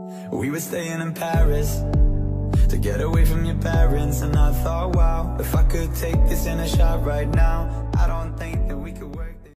We were staying in Paris to get away from your parents, and I thought, wow, if I could take this in a shot right now, I don't think